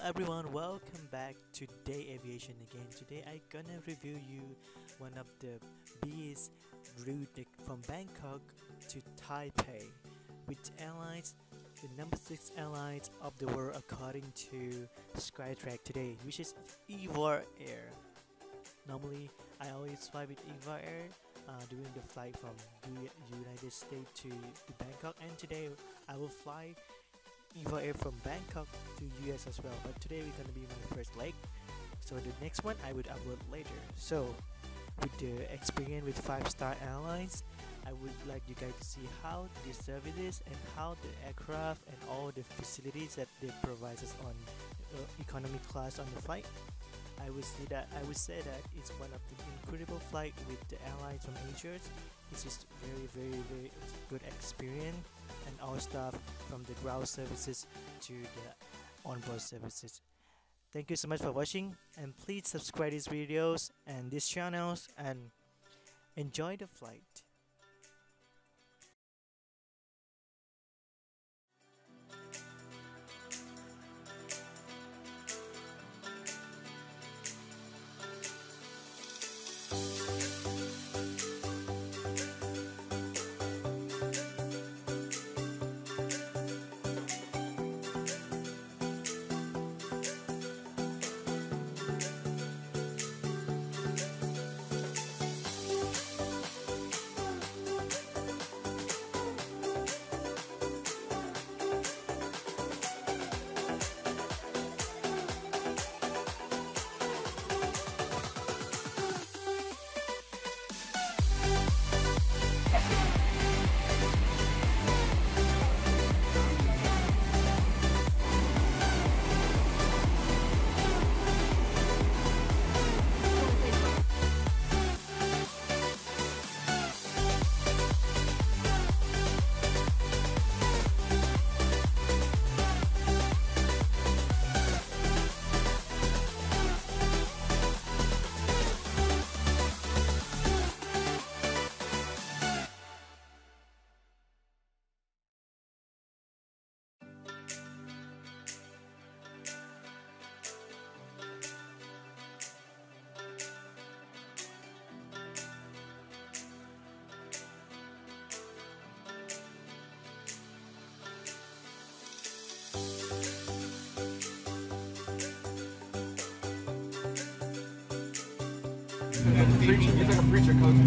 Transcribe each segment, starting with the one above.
everyone, welcome back to Day Aviation again. Today I gonna review you one of the biggest route from Bangkok to Taipei, which airlines the number 6 airlines of the world according to Skytrack today, which is EVA Air. Normally I always fly with EVA Air during the flight from United States to Bangkok, and today I will fly EVA Air from Bangkok to US as well, but today we're gonna be my first leg, so the next one I would upload later. So with the experience with 5-star airlines, I would like you guys to see how the service is and how the aircraft and all the facilities that they provide us on economy class on the flight. I would say that it's one of the incredible flight with the airlines from Asia. This is very good experience, and all stuff from the ground services to the onboard services. Thank you so much for watching, and please subscribe these videos and these channels and enjoy the flight. He's like a preacher coach.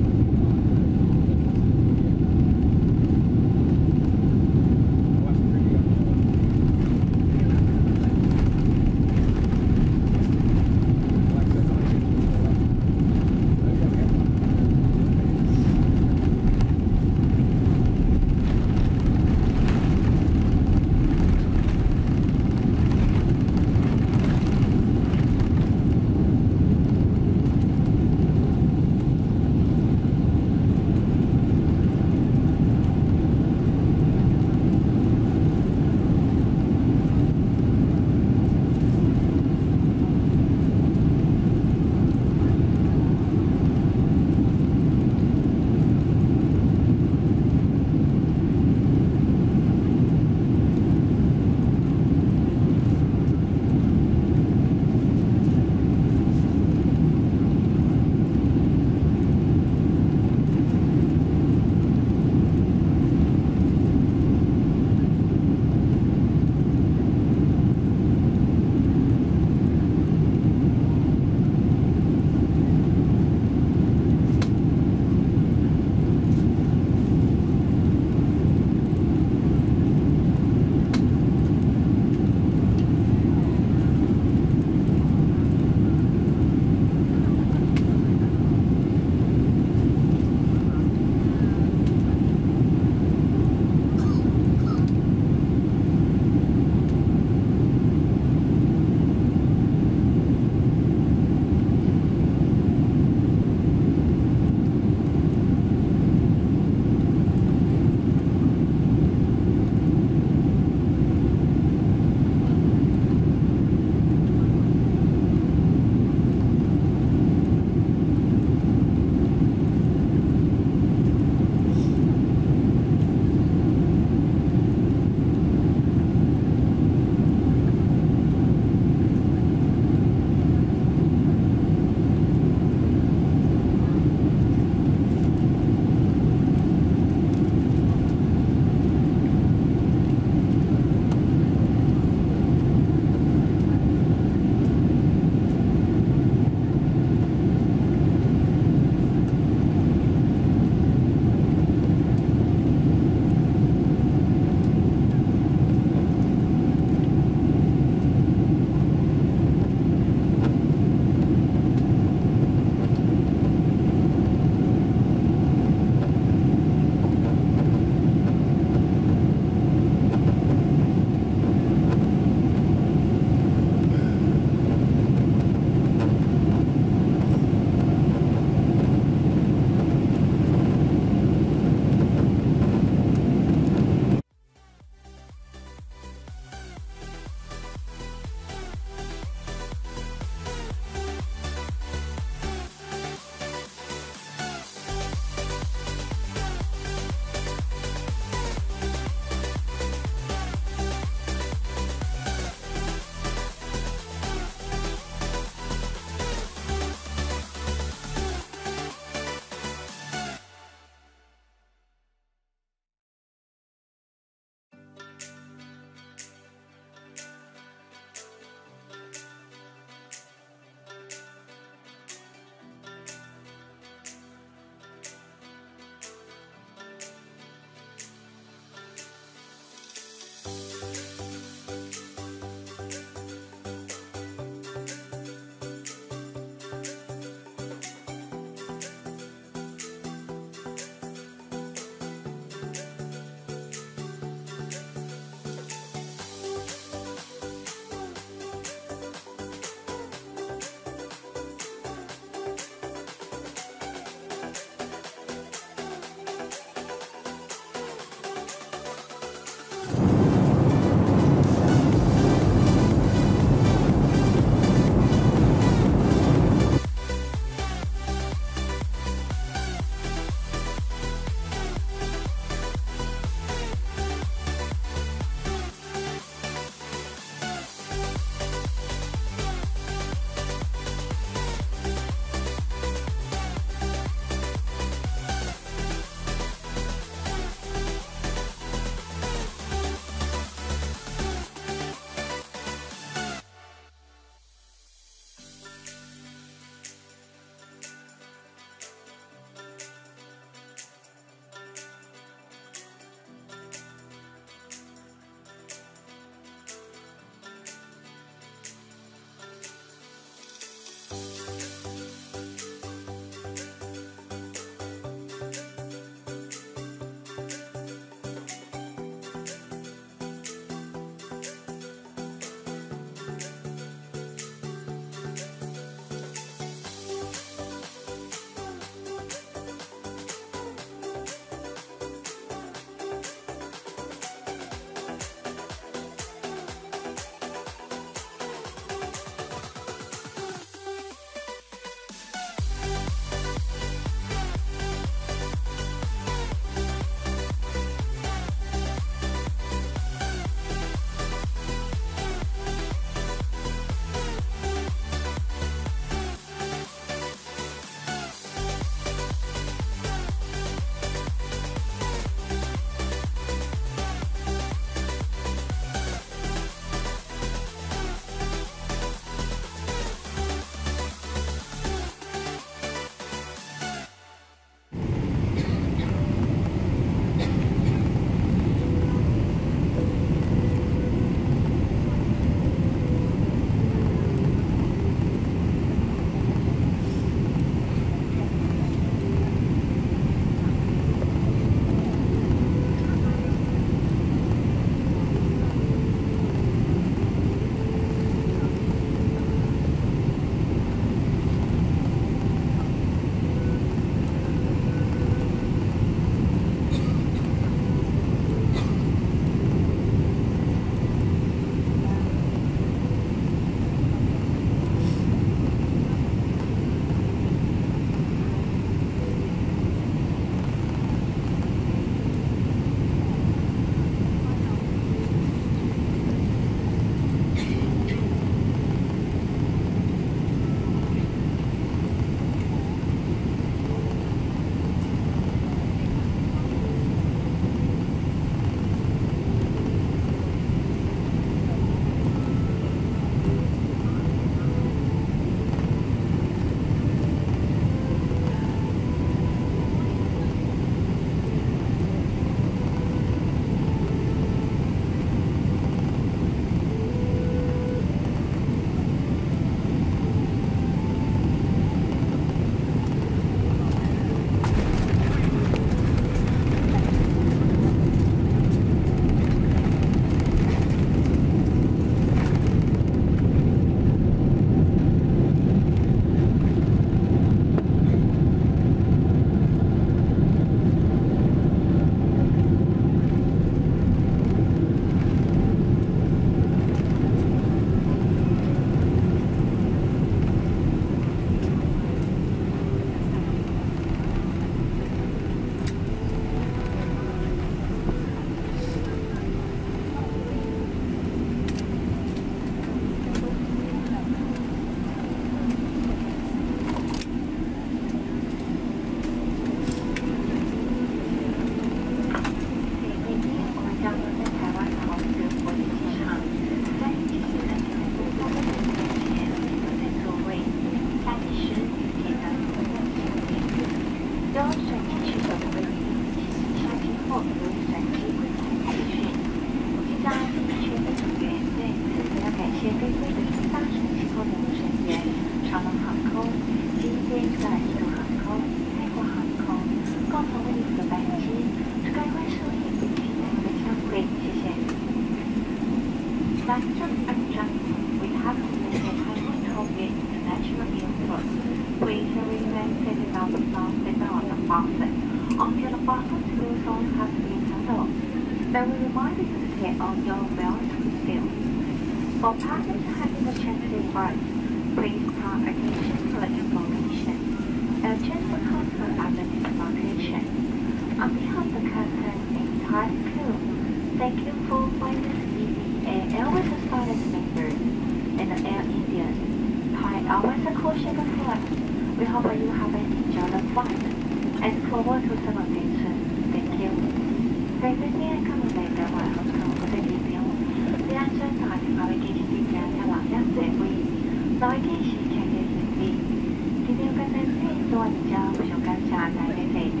Fasten attention. We have to maintain high control via international airport. Please remain seated on the floor without the fasten until the fasten screws on has been turned off. They will remind you to sit on your belt still. For passengers having a changing rights, please pay attention to the information. A chance to confirm identification. On behalf of the captain and entire crew, thank you for flying this EVA Airways Aspiring members and the Air Indian. Thai Airways caution the flight. We hope you have enjoyed the flight and forward to some attention. Thank you. 在今天看到你的外航乘客的地标，虽然正在navigation 地点在往下走位，navigation 前面行地，今天跟在最多的家不想干啥来的这。